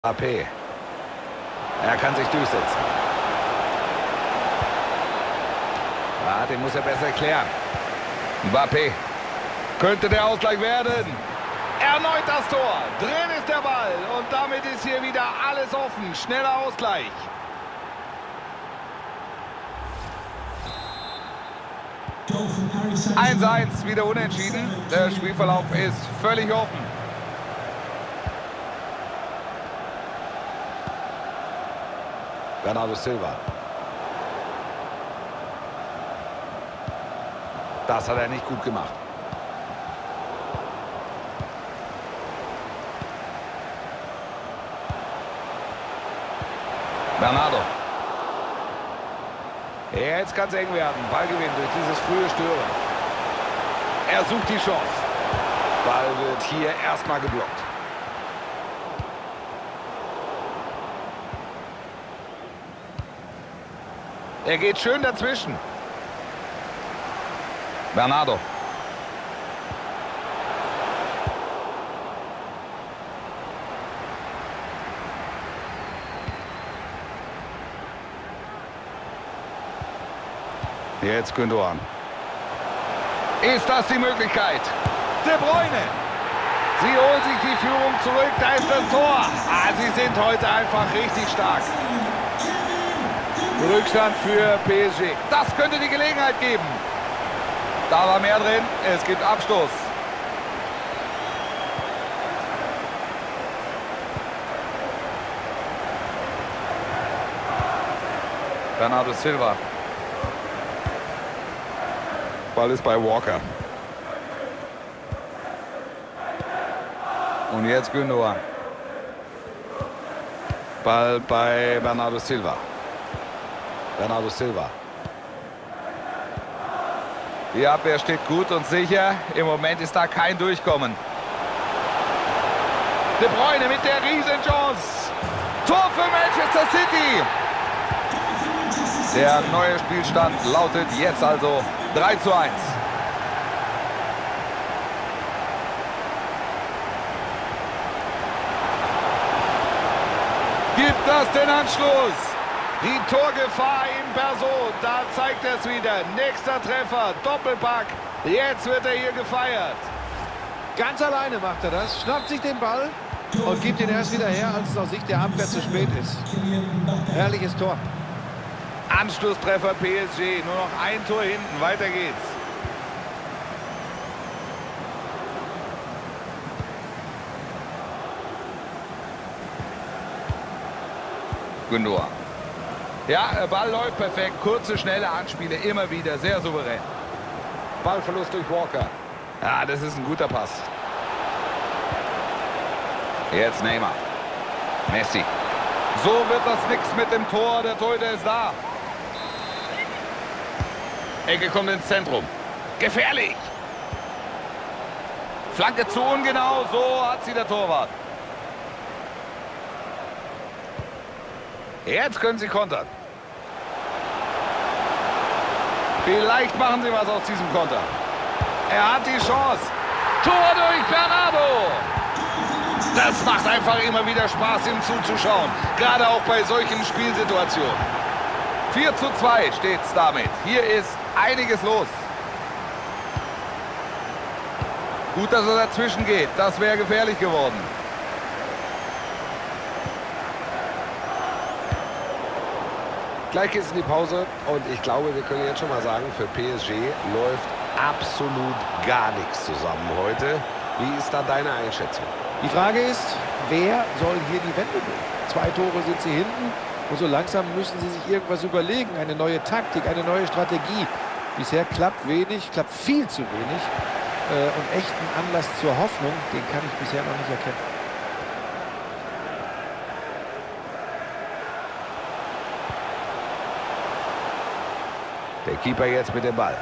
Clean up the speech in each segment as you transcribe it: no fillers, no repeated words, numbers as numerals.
Mbappé. Er kann sich durchsetzen. Ja, den muss er besser klären. Mbappé. Könnte der Ausgleich werden. Erneut das Tor. Drin ist der Ball. Und damit ist hier wieder alles offen. Schneller Ausgleich. Goal 1:1, wieder unentschieden. Der Spielverlauf ist völlig offen. Bernardo Silva. Das hat er nicht gut gemacht. Bernardo. Jetzt kann es eng werden. Ballgewinn durch dieses frühe Stören. Er sucht die Chance. Ball wird hier erstmal geblockt. Er geht schön dazwischen. Bernardo. Jetzt Gündoğan. Ist das die Möglichkeit? De Bruyne. Sie holen sich die Führung zurück. Da ist das Tor. Sie sind heute einfach richtig stark. Rückstand für PSG. Das könnte die Gelegenheit geben. Da war mehr drin. Es gibt Abstoß. Bernardo Silva. Ball ist bei Walker. Und jetzt Gündoğan. Ball bei Bernardo Silva. Bernardo Silva. Die Abwehr steht gut und sicher. Im Moment ist da kein Durchkommen. De Bruyne mit der Riesenchance. Tor für Manchester City. Der neue Spielstand lautet jetzt also 3:1. Gibt das den Anschluss? Die Torgefahr in Person, da zeigt er es wieder. Nächster Treffer, Doppelpack. Jetzt wird er hier gefeiert. Ganz alleine macht er das, schnappt sich den Ball und gibt ihn erst wieder her, als es aus Sicht der Abwehr zu spät ist. Herrliches Tor. Anschlusstreffer PSG, nur noch ein Tor hinten, weiter geht's. Gündoğan. Ja, der Ball läuft perfekt. Kurze, schnelle Anspiele, immer wieder. Sehr souverän. Ballverlust durch Walker. Ja, das ist ein guter Pass. Jetzt Neymar. Messi. So wird das nichts mit dem Tor. Der Torhüter ist da. Ecke kommt ins Zentrum. Gefährlich. Flanke zu ungenau. So hat sie der Torwart. Jetzt können sie kontern. Vielleicht machen sie was aus diesem Konter. Er hat die Chance. Tor durch Bernardo. Das macht einfach immer wieder Spaß, ihm zuzuschauen. Gerade auch bei solchen Spielsituationen. 4:2 steht's damit. Hier ist einiges los. Gut, dass er dazwischen geht. Das wäre gefährlich geworden. Gleich geht es in die Pause und ich glaube, wir können jetzt schon mal sagen, für PSG läuft absolut gar nichts zusammen heute. Wie ist da deine Einschätzung? Die Frage ist, wer soll hier die Wende bringen? 2 Tore sind sie hinten und so langsam müssen sie sich irgendwas überlegen. Eine neue Taktik, eine neue Strategie. Bisher klappt wenig, klappt viel zu wenig. Und echten Anlass zur Hoffnung, den kann ich bisher noch nicht erkennen. Der Keeper jetzt mit dem Ball.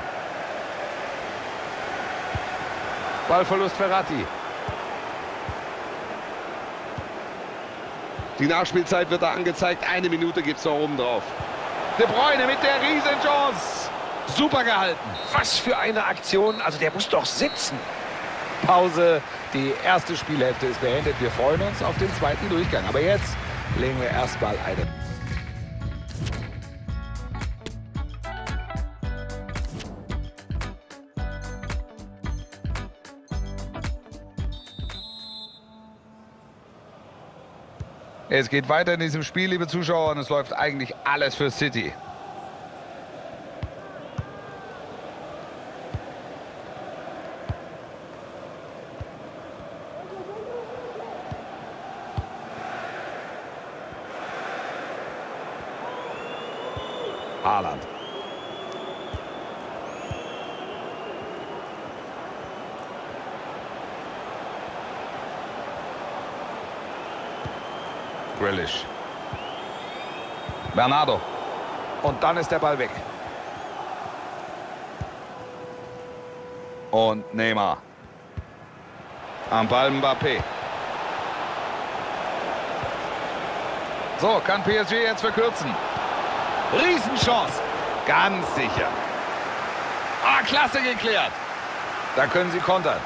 Ballverlust Verratti. Die Nachspielzeit wird da angezeigt. 1 Minute gibt es noch oben drauf. De Bruyne mit der Riesenchance. Super gehalten. Was für eine Aktion, also der muss doch sitzen. Pause. Die erste Spielhälfte ist beendet. Wir freuen uns auf den zweiten Durchgang. Aber jetzt legen wir erstmal eine. Es geht weiter in diesem Spiel, liebe Zuschauer, und es läuft eigentlich alles für City. Haaland. Grealish. Bernardo. Und dann ist der Ball weg. Und Neymar. Am Ball Mbappé. So, kann PSG jetzt verkürzen. Riesenchance. Ganz sicher. Ah, klasse geklärt. Da können sie kontern.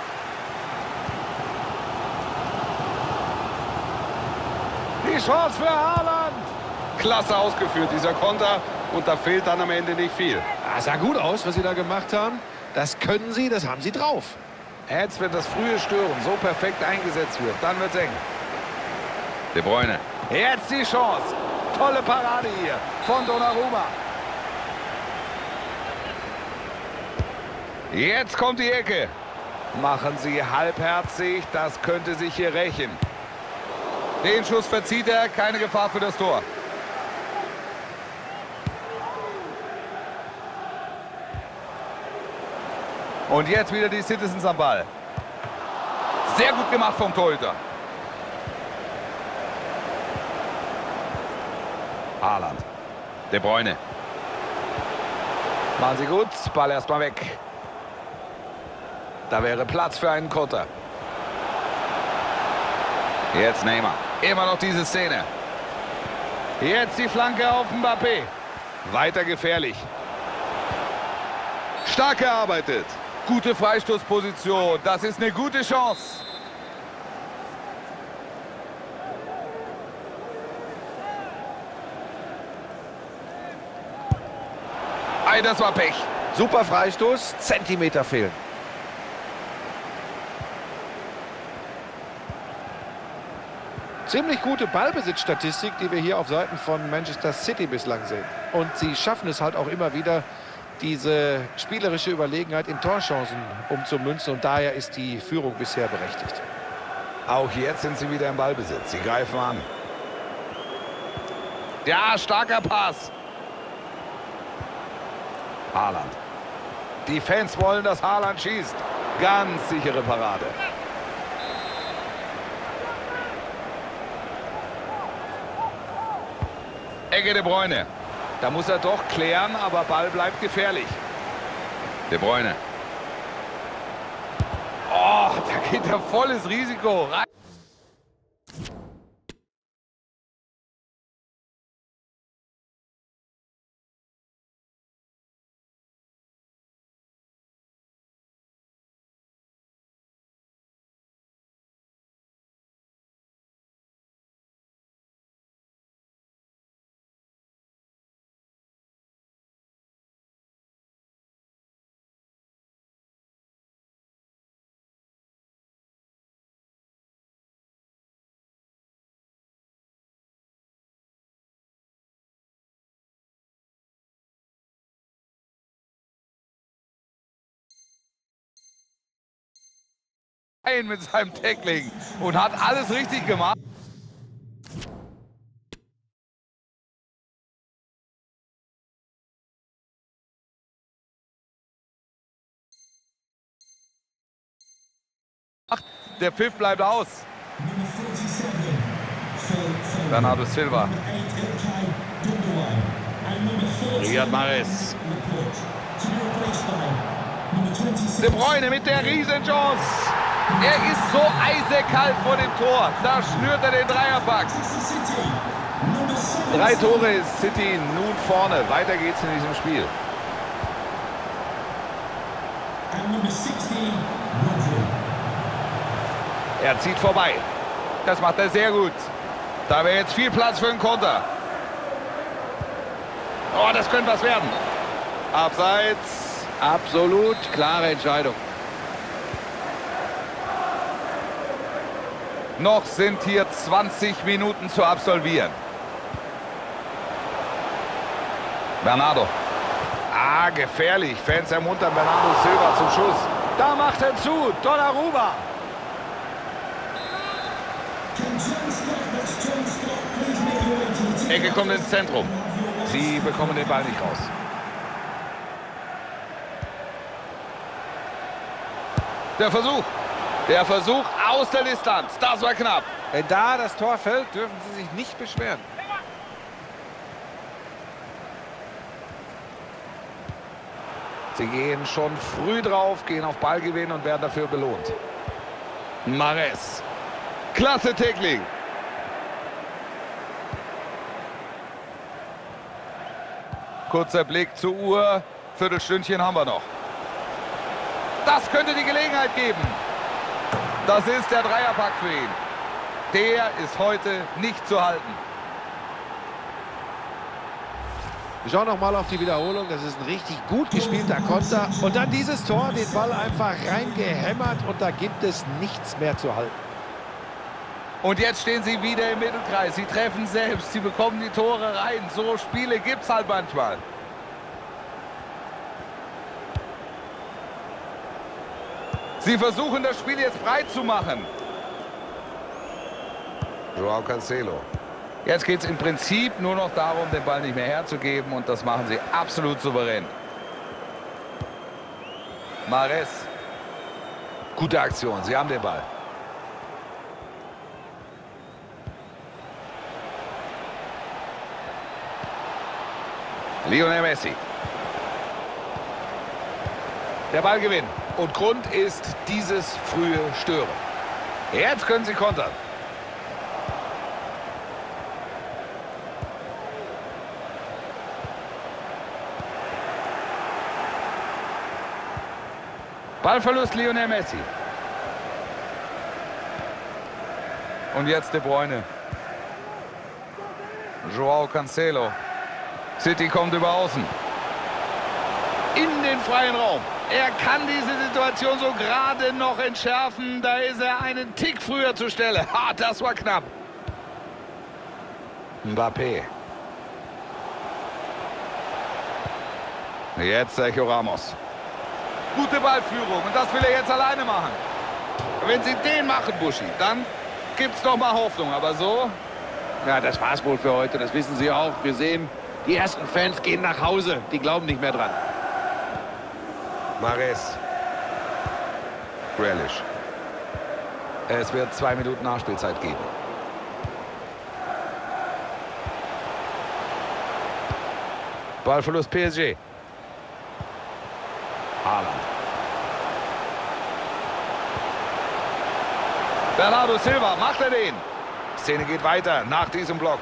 Die Chance für Haaland. Klasse ausgeführt, dieser Konter. Und da fehlt dann am Ende nicht viel. Das sah gut aus, was sie da gemacht haben. Das können sie, das haben sie drauf. Jetzt, wenn das frühe Stören so perfekt eingesetzt wird, dann wird's eng. De Bruyne. Jetzt die Chance. Tolle Parade hier von Donnarumma. Jetzt kommt die Ecke. Machen sie halbherzig, das könnte sich hier rächen. Den Schuss verzieht er, keine Gefahr für das Tor. Und jetzt wieder die Citizens am Ball. Sehr gut gemacht vom Torhüter. Haaland. De Bruyne. Machen sie gut, Ball erstmal weg. Da wäre Platz für einen Konter. Jetzt Neymar. Immer noch diese Szene. Jetzt die Flanke auf Mbappé. Weiter gefährlich. Stark gearbeitet. Gute Freistoßposition. Das ist eine gute Chance. Ei, das war Pech. Super Freistoß, Zentimeter fehlen. Ziemlich gute Ballbesitzstatistik, die wir hier auf Seiten von Manchester City bislang sehen. Und sie schaffen es halt auch immer wieder, diese spielerische Überlegenheit in Torchancen umzumünzen. Und daher ist die Führung bisher berechtigt. Auch jetzt sind sie wieder im Ballbesitz. Sie greifen an. Ja, starker Pass. Haaland. Die Fans wollen, dass Haaland schießt. Ganz sichere Parade. Ecke De Bruyne. Da muss er doch klären, aber Ball bleibt gefährlich. De Bruyne. Oh, da geht er volles Risiko rein. Mit seinem Tackling und hat alles richtig gemacht. Der Pfiff bleibt aus. Bernardo Silva. Riyad Mahrez. De Bruyne mit der Riesenchance. Er ist so eisekalt vor dem Tor. Da schnürt er den Dreierpack. 3 Tore ist City nun vorne. Weiter geht's in diesem Spiel. Er zieht vorbei. Das macht er sehr gut. Da wäre jetzt viel Platz für einen Konter. Oh, das könnte was werden. Abseits. Absolut klare Entscheidung. Noch sind hier 20 Minuten zu absolvieren. Bernardo. Ah, gefährlich. Fans ermuntern Bernardo Silva zum Schuss. Da macht er zu. Donnarumma. Ecke kommt ins Zentrum. Sie bekommen den Ball nicht raus. Der Versuch. Der Versuch aus der Distanz. Das war knapp. Wenn da das Tor fällt, dürfen sie sich nicht beschweren. Sie gehen schon früh drauf, gehen auf Ballgewinn und werden dafür belohnt. Mahrez. Klasse Tackling. Kurzer Blick zur Uhr. Viertelstündchen haben wir noch. Das könnte die Gelegenheit geben. Das ist der Dreierpack für ihn. Der ist heute nicht zu halten. Wir schauen noch mal auf die Wiederholung. Das ist ein richtig gut gespielter Konter. Und dann dieses Tor, den Ball einfach reingehämmert und da gibt es nichts mehr zu halten. Und jetzt stehen sie wieder im Mittelkreis. Sie treffen selbst, sie bekommen die Tore rein. So Spiele gibt es halt manchmal. Sie versuchen, das Spiel jetzt breit zu machen. Joao Cancelo. Jetzt geht es im Prinzip nur noch darum, den Ball nicht mehr herzugeben. Und das machen sie absolut souverän. Mahrez. Gute Aktion, sie haben den Ball. Lionel Messi. Der Ballgewinn. Und Grund ist dieses frühe Stören. Jetzt können sie kontern. Ballverlust Lionel Messi. Und jetzt De Bruyne. Joao Cancelo. City kommt über außen. In den freien Raum. Er kann diese Situation so gerade noch entschärfen. Da ist er einen Tick früher zur Stelle. Ha, das war knapp. Mbappé. Jetzt Sergio Ramos. Gute Ballführung und das will er jetzt alleine machen. Wenn sie den machen, Buschi, dann gibt es noch mal Hoffnung. Aber so... Ja, das war's wohl für heute. Das wissen Sie auch. Wir sehen, die ersten Fans gehen nach Hause. Die glauben nicht mehr dran. Mahrez. Grealish. Es wird 2 Minuten Nachspielzeit geben. Ballverlust PSG. Haaland. Bernardo Silva, macht er den? Szene geht weiter nach diesem Block.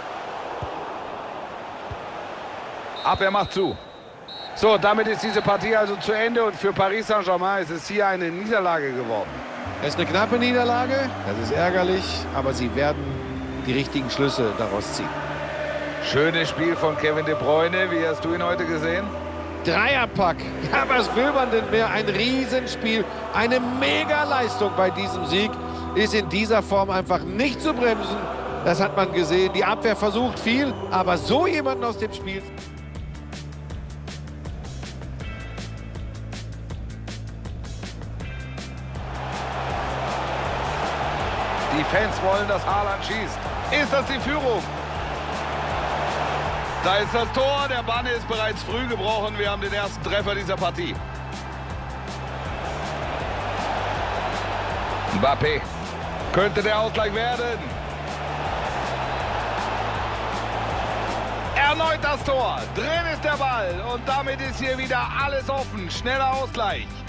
Abwehr macht zu. So, damit ist diese Partie also zu Ende und für Paris Saint-Germain ist es hier eine Niederlage geworden. Es ist eine knappe Niederlage, das ist ärgerlich, aber sie werden die richtigen Schlüsse daraus ziehen. Schönes Spiel von Kevin De Bruyne, wie hast du ihn heute gesehen? Dreierpack, ja, was will man denn mehr? Ein Riesenspiel, eine Mega-Leistung bei diesem Sieg. Ist in dieser Form einfach nicht zu bremsen. Das hat man gesehen. Die Abwehr versucht viel, aber so jemanden aus dem Spiel... Die Fans wollen, dass Haaland schießt. Ist das die Führung? Da ist das Tor. Der Bann ist bereits früh gebrochen. Wir haben den ersten Treffer dieser Partie. Mbappé. Könnte der Ausgleich werden. Erneut das Tor. Drin ist der Ball. Und damit ist hier wieder alles offen. Schneller Ausgleich.